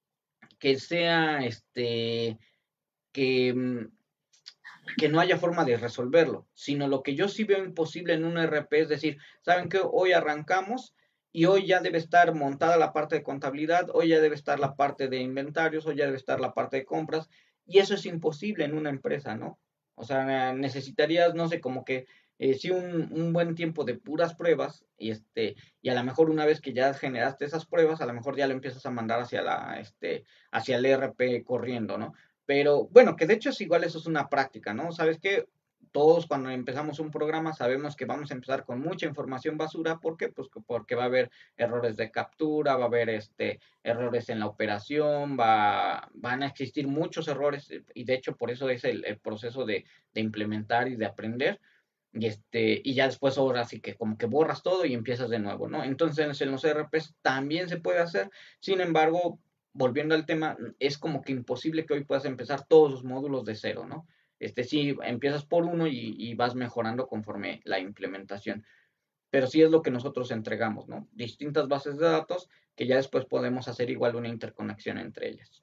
que sea este que, mm, que no haya forma de resolverlo, sino lo que yo sí veo imposible en un E R P es decir, ¿saben qué? Hoy arrancamos y hoy ya debe estar montada la parte de contabilidad, hoy ya debe estar la parte de inventarios, hoy ya debe estar la parte de compras, y eso es imposible en una empresa, ¿no? O sea, necesitarías, no sé, como que eh, sí un, un, buen tiempo de puras pruebas, y este, y a lo mejor una vez que ya generaste esas pruebas, a lo mejor ya lo empiezas a mandar hacia la, este, hacia el E R P corriendo, ¿no? Pero bueno, que de hecho es igual, eso es una práctica, ¿no? ¿Sabes qué? Todos cuando empezamos un programa sabemos que vamos a empezar con mucha información basura. ¿Por qué? Pues porque va a haber errores de captura, va a haber este, errores en la operación, va, van a existir muchos errores y de hecho por eso es el, el proceso de, de, implementar y de aprender. Y, este, y ya después ahora sí que como que borras todo y empiezas de nuevo, ¿no? Entonces en los E R Ps también se puede hacer, sin embargo, volviendo al tema, es como que imposible que hoy puedas empezar todos los módulos de cero, ¿no? Este sí, empiezas por uno y, y vas mejorando conforme la implementación. Pero sí es lo que nosotros entregamos, ¿no? Distintas bases de datos que ya después podemos hacer igual una interconexión entre ellas.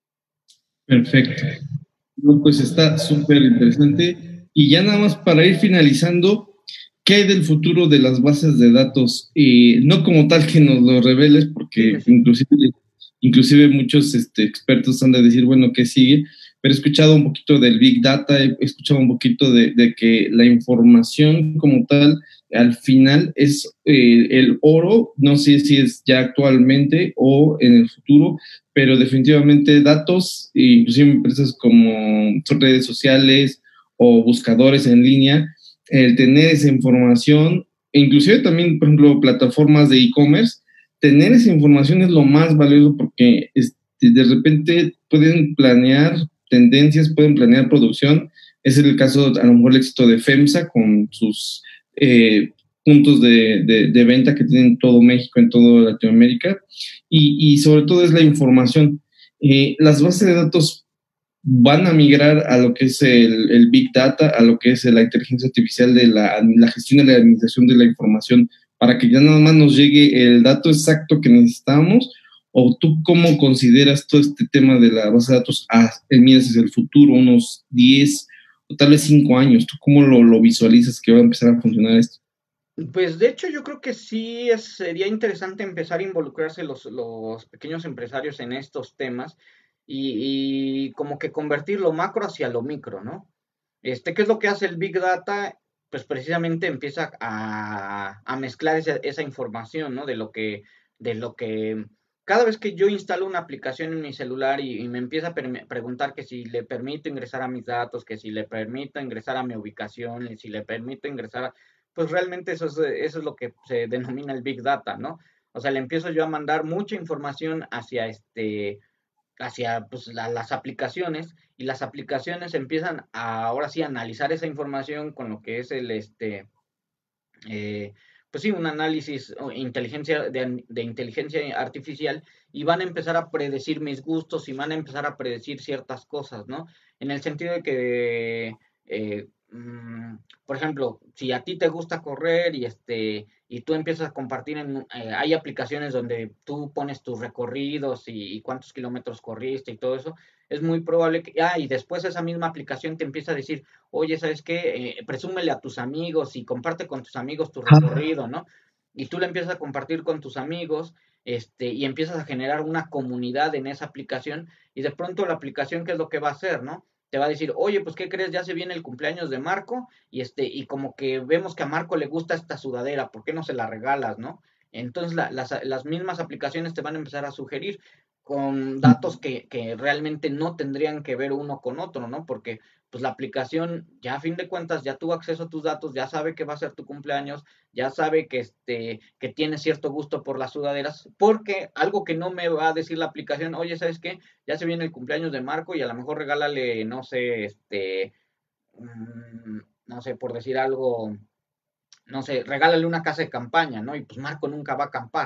Perfecto. No, pues está súper interesante. Y ya nada más para ir finalizando, ¿qué hay del futuro de las bases de datos? Y no como tal que nos lo reveles, porque Sí, sí. inclusive, inclusive muchos este, expertos han de decir, bueno, ¿qué sigue? Pero he escuchado un poquito del Big Data, he escuchado un poquito de, de que la información como tal, al final es eh, el oro, no sé si es ya actualmente o en el futuro, pero definitivamente datos, inclusive empresas como redes sociales o buscadores en línea, el tener esa información, e inclusive también, por ejemplo, plataformas de e-commerce, tener esa información es lo más valioso porque este, de repente pueden planear tendencias, pueden planear producción. Ese es el caso, a lo mejor, el éxito de FEMSA con sus eh, puntos de, de, de, venta que tienen en todo México, en toda Latinoamérica, y, y sobre todo es la información. Eh, las bases de datos van a migrar a lo que es el, el Big Data, a lo que es la inteligencia artificial de la, la gestión y la administración de la información, para que ya nada más nos llegue el dato exacto que necesitamos. ¿O tú cómo consideras todo este tema de la base de datos a, miras hacia el futuro, unos diez o tal vez cinco años? ¿Tú cómo lo, lo visualizas que va a empezar a funcionar esto? Pues de hecho yo creo que sí es, sería interesante empezar a involucrarse los, los pequeños empresarios en estos temas y, y como que convertir lo macro hacia lo micro, ¿no? Este, ¿qué es lo que hace el Big Data? Pues precisamente empieza a, a mezclar esa, esa información, ¿no? De lo que, de lo que, cada vez que yo instalo una aplicación en mi celular y, y me empieza a pre preguntar que si le permito ingresar a mis datos, que si le permito ingresar a mi ubicación, si le permito ingresar a, pues realmente eso es, eso es lo que se denomina el Big Data, ¿no? O sea, le empiezo yo a mandar mucha información hacia este, hacia pues, la, las aplicaciones y las aplicaciones empiezan a, ahora sí a analizar esa información con lo que es el este eh, pues sí un análisis o inteligencia de, de, inteligencia artificial y van a empezar a predecir mis gustos y van a empezar a predecir ciertas cosas, ¿no? En el sentido de que eh, mmm, por ejemplo, si a ti te gusta correr y este y tú empiezas a compartir en eh, hay aplicaciones donde tú pones tus recorridos y, y, cuántos kilómetros corriste y todo eso, es muy probable que ah, y después esa misma aplicación te empieza a decir, oye, ¿sabes qué? Eh, presúmele a tus amigos y comparte con tus amigos tu recorrido, ¿no? Y tú le empiezas a compartir con tus amigos, este, y empiezas a generar una comunidad en esa aplicación y de pronto la aplicación, ¿qué es lo que va a hacer, no? Te va a decir, oye, pues, ¿qué crees? Ya se viene el cumpleaños de Marco y este, y como que vemos que a Marco le gusta esta sudadera, ¿por qué no se la regalas, no? Entonces la, las, las mismas aplicaciones te van a empezar a sugerir con datos que, que realmente no tendrían que ver uno con otro, ¿no? Porque pues la aplicación ya a fin de cuentas ya tuvo acceso a tus datos, ya sabe que va a ser tu cumpleaños, ya sabe que este que tienes cierto gusto por las sudaderas, porque algo que no me va a decir la aplicación, oye, ¿sabes qué? Ya se viene el cumpleaños de Marco y a lo mejor regálale, no sé, este, mmm, no sé, por decir algo, no sé, regálale una casa de campaña, ¿no? Y pues Marco nunca va a acampar.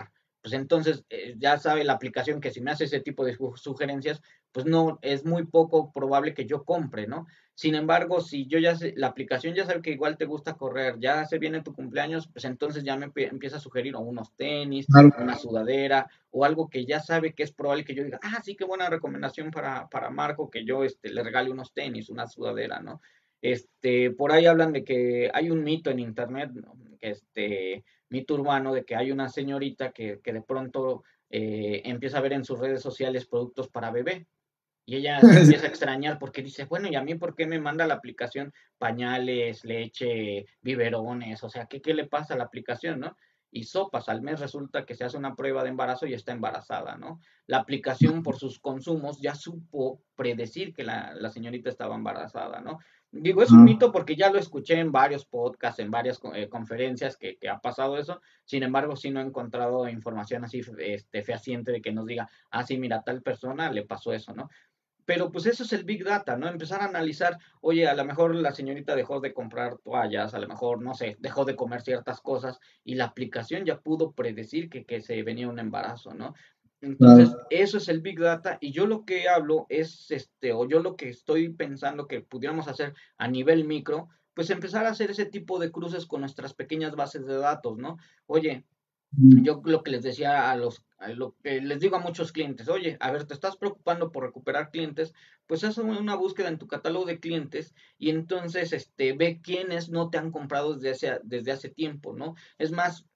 pues entonces eh, ya sabe la aplicación que si me hace ese tipo de sugerencias, pues no, es muy poco probable que yo compre, ¿no? Sin embargo, si yo ya sé, la aplicación ya sabe que igual te gusta correr, ya se viene tu cumpleaños, pues entonces ya me empieza a sugerir o unos tenis, Claro. una sudadera, o algo que ya sabe que es probable que yo diga, ah, sí, qué buena recomendación para, para Marco, que yo este, le regale unos tenis, una sudadera, ¿no? Este, por ahí hablan de que hay un mito en internet, ¿no? Que este, mito urbano de que hay una señorita que, que de pronto eh, empieza a ver en sus redes sociales productos para bebé. Y ella se empieza a extrañar porque dice, bueno, ¿y a mí por qué me manda la aplicación pañales, leche, biberones? O sea, ¿qué, qué le pasa a la aplicación, no? Y sopas, al mes resulta que se hace una prueba de embarazo y está embarazada, ¿no? La aplicación por sus consumos ya supo predecir que la, la señorita estaba embarazada, ¿no? Digo, es un mito porque ya lo escuché en varios podcasts, en varias eh, conferencias que, que, ha pasado eso. Sin embargo, sí no he encontrado información así este, fehaciente de que nos diga, ah, sí, mira, a tal persona le pasó eso, ¿no? Pero pues eso es el Big Data, ¿no? Empezar a analizar, oye, a lo mejor la señorita dejó de comprar toallas, a lo mejor, no sé, dejó de comer ciertas cosas y la aplicación ya pudo predecir que, que se venía un embarazo, ¿no? Entonces, Claro. eso es el Big Data y yo lo que hablo es, este, o yo lo que estoy pensando que pudiéramos hacer a nivel micro, pues empezar a hacer ese tipo de cruces con nuestras pequeñas bases de datos, ¿no? Oye, yo lo que les decía a los, a lo que les digo a muchos clientes, oye, a ver, te estás preocupando por recuperar clientes, pues haz una búsqueda en tu catálogo de clientes y entonces este, ve quiénes no te han comprado desde hace, desde hace tiempo, ¿no? Es más,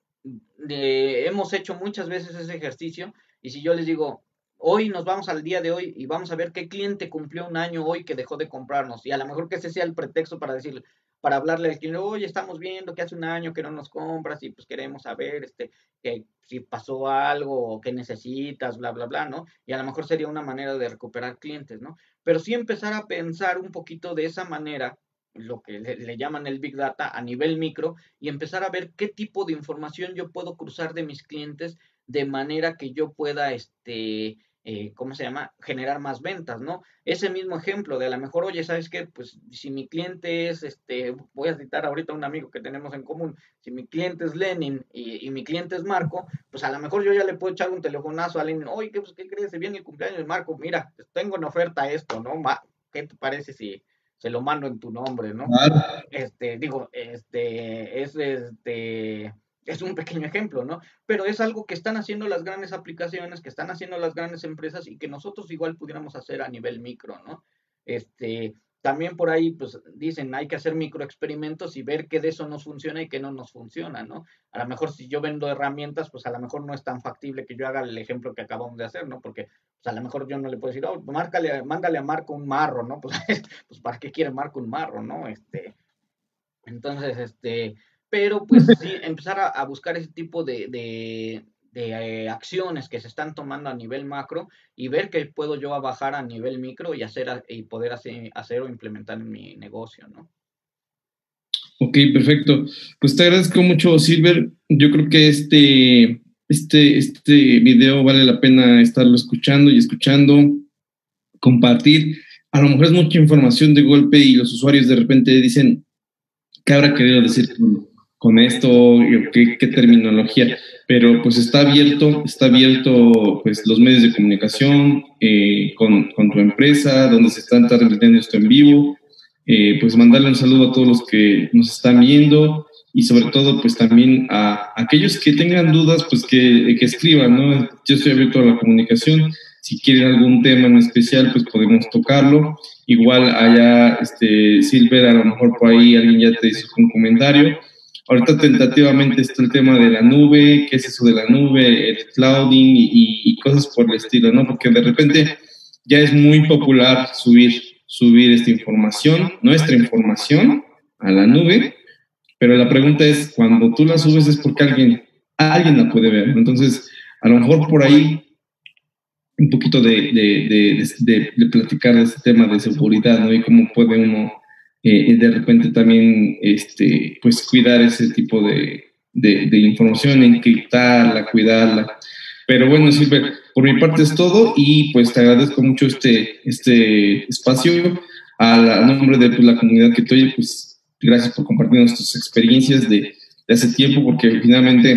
de, hemos hecho muchas veces ese ejercicio y si yo les digo, hoy nos vamos al día de hoy y vamos a ver qué cliente cumplió un año hoy que dejó de comprarnos y a lo mejor que ese sea el pretexto para decirle, para hablarle al cliente, oye, estamos viendo que hace un año que no nos compras y pues queremos saber, este, que si pasó algo o que necesitas, bla, bla, bla, ¿no? Y a lo mejor sería una manera de recuperar clientes, ¿no? Pero sí empezar a pensar un poquito de esa manera, lo que le, le llaman el Big Data a nivel micro, y empezar a ver qué tipo de información yo puedo cruzar de mis clientes de manera que yo pueda, este, eh, ¿cómo se llama? Generar más ventas, ¿no? Ese mismo ejemplo de a lo mejor, oye, ¿sabes qué? Pues si mi cliente es, este, voy a citar ahorita a un amigo que tenemos en común, si mi cliente es Lenin y, y mi cliente es Marco, pues a lo mejor yo ya le puedo echar un telefonazo a Lenin, oye, ¿qué, pues, ¿qué crees? Se viene el cumpleaños de Marco, mira, tengo en oferta esto, ¿no? ¿Qué te parece si se lo mando en tu nombre, ¿no? Claro. Este, digo, este, es este, es un pequeño ejemplo, ¿no? Pero es algo que están haciendo las grandes aplicaciones, que están haciendo las grandes empresas y que nosotros igual pudiéramos hacer a nivel micro, ¿no? Este, también por ahí, pues dicen, hay que hacer microexperimentos y ver qué de eso nos funciona y qué no nos funciona, ¿no? A lo mejor si yo vendo herramientas, pues a lo mejor no es tan factible que yo haga el ejemplo que acabamos de hacer, ¿no? Porque pues, a lo mejor yo no le puedo decir, oh, márcale, mándale a Marco un marro, ¿no? Pues, pues ¿para qué quiere Marco un marro, ¿no? Este, entonces, este, pero pues sí, empezar a, a buscar ese tipo de, de, de eh, acciones que se están tomando a nivel macro y ver qué puedo yo bajar a nivel micro y hacer a- y poder hacer, hacer o implementar en mi negocio, ¿no? Ok, perfecto. Pues te agradezco mucho, Silver. Yo creo que este, este, este video vale la pena estarlo escuchando y escuchando, compartir. A lo mejor es mucha información de golpe y los usuarios de repente dicen, ¿qué habrá querido decir con, con esto? ¿Qué, qué terminología? Pero pues está abierto, está abierto pues los medios de comunicación eh, con, con tu empresa, donde se está transmitiendo esto en vivo. Eh, pues mandarle un saludo a todos los que nos están viendo y sobre todo pues también a, a aquellos que tengan dudas pues que, que escriban, ¿no? Yo estoy abierto a la comunicación, si quieren algún tema en especial pues podemos tocarlo, igual allá este, Silver, a lo mejor por ahí alguien ya te hizo un comentario. Ahorita tentativamente está el tema de la nube, qué es eso de la nube, el clouding y, y cosas por el estilo, ¿no? Porque de repente ya es muy popular subir subir esta información, nuestra información, a la nube, pero la pregunta es, cuando tú la subes es porque alguien, alguien la puede ver, ¿no? Entonces, a lo mejor por ahí un poquito de, de, de, de, de platicar de este tema de seguridad, ¿no? Y cómo puede uno eh, de repente también, este, pues, cuidar ese tipo de, de, de información, encriptarla, cuidarla. Pero bueno, Silver, por mi parte es todo y pues te agradezco mucho este, este espacio. A, la, a nombre de pues, la comunidad que estoy, pues gracias por compartir nuestras experiencias de, de hace tiempo, porque finalmente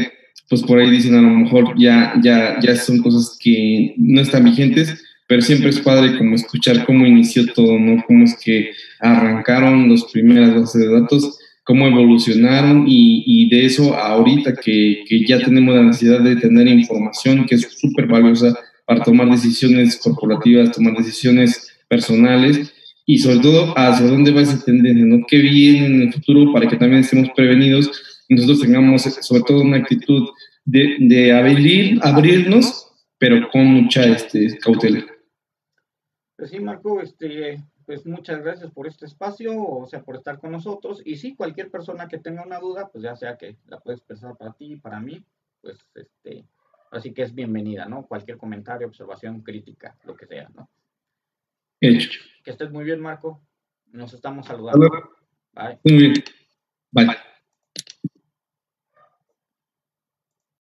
pues por ahí dicen a lo mejor ya, ya, ya son cosas que no están vigentes, pero siempre es padre como escuchar cómo inició todo, ¿no? Cómo es que arrancaron las primeras bases de datos, cómo evolucionaron y, y de eso a ahorita que, que ya tenemos la necesidad de tener información que es súper valiosa para tomar decisiones corporativas, tomar decisiones personales y sobre todo hacia dónde va esa tendencia, ¿no? ¿Qué viene en el futuro para que también estemos prevenidos y nosotros tengamos sobre todo una actitud de, de abrir, abrirnos, pero con mucha este, cautela? Pues sí, Marco, este, pues muchas gracias por este espacio, o sea, por estar con nosotros. Y sí, cualquier persona que tenga una duda, pues ya sea que la puedes expresar para ti, para mí, pues este, así que es bienvenida, ¿no? Cualquier comentario, observación, crítica, lo que sea, ¿no? Hecho. Que estés muy bien, Marco. Nos estamos saludando. Bye. Muy bien. Bye.